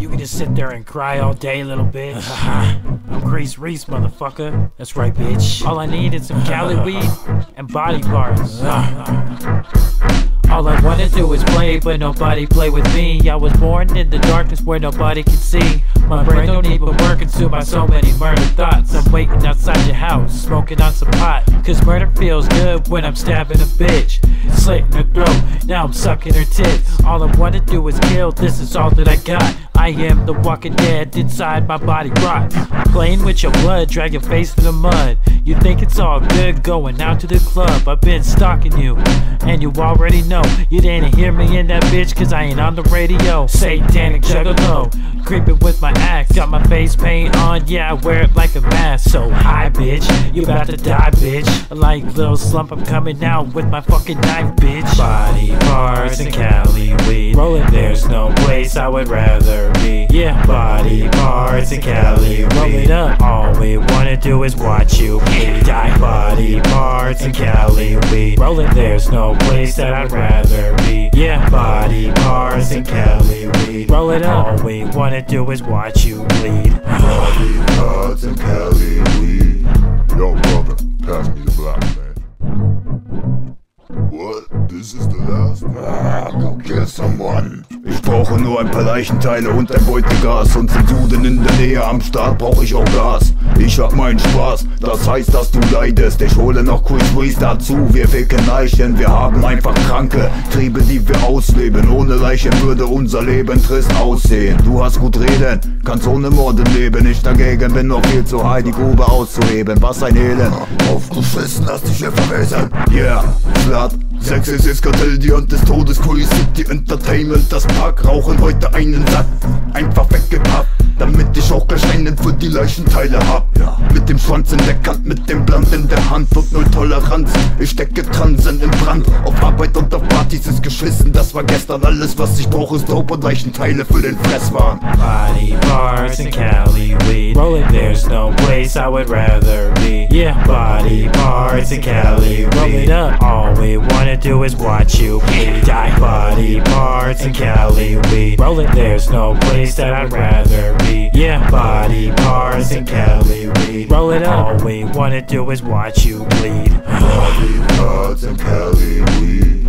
you can just sit there and cry all day, little bitch. I'm Grace Reese, motherfucker. That's right, bitch. All I need is some Cali weed and body parts. All I wanna do is play, but nobody play with me. I was born in the darkness where nobody can see. My brain don't even work, consumed by so many murder thoughts. I'm waiting outside your house, smoking on some pot. Cause murder feels good when I'm stabbing a bitch, slitting her throat, now I'm sucking her tits. All I wanna do is kill, this is all that I got. I am the walking dead, inside my body rots. Playing with your blood, drag your face in the mud. You think it's all good going out to the club. I've been stalking you, and you already know. You didn't hear me in that bitch, cause I ain't on the radio. Satanic juggalo, creeping with my axe. Got my face paint on, yeah, I wear it like a mask. So hi bitch, you about to die bitch. Like little slump, I'm coming out with my fucking knife bitch. Body parts and Cali weed, rolling, there's no place I would rather be. Yeah, body parts and Cali weed, roll it up. All we wanna do is watch you bleed. Die. Body parts and Cali weed, rolling, there's no place that I'd rather be. Yeah, body parts and Cali weed, roll it up. All we wanna do is watch you bleed. Body parts and Cali weed. Yo brother, pass me the black, man. What? This is the last? Go kill someone. Ich brauche nur ein paar Leichenteile und ein Beutegas. Und zum Duden in der Nähe am Start brauche ich auch Gas. Ich hab meinen Spaß, das heißt, dass du leidest. Ich hole noch cool Breeze dazu, wir ficken Leichen. Wir haben einfach kranke Triebe, die wir ausleben. Ohne Leichen würde unser Leben trist aussehen. Du hast gut reden, kannst ohne Morden leben. Ich dagegen bin noch viel zu high, die Grube auszuheben. Was ein Elend. Aufgeschissen, lass dich hier verwesen. Yeah, Slut. Sex ist das Kartell, die Hand des Todes, Cool City Entertainment, das Park, rauchen heute einen Sack, einfach weggepappt, damit ich auch gleich einen für die Leichenteile hab. Ja. Mit dem Schwanz in der Kant, mit dem Blatt in der Hand und null Toleranz. Ich stecke Transen im Brand, auf Arbeit und auf Partys ist geschissen, das war gestern. Alles was ich brauche ist Dope und Leichenteile für den Fresswahn. Body parts and Cali weed, roll it, there's no place I would rather be. Yeah, body parts and Cali weed, roll it up. All we wanna do is watch you bleed. Die. Body parts and Cali weed, roll it, there's no place that I'd rather be. Yeah, body parts and Cali weed, roll it up. All we wanna do is watch you bleed. Body parts and Cali weed.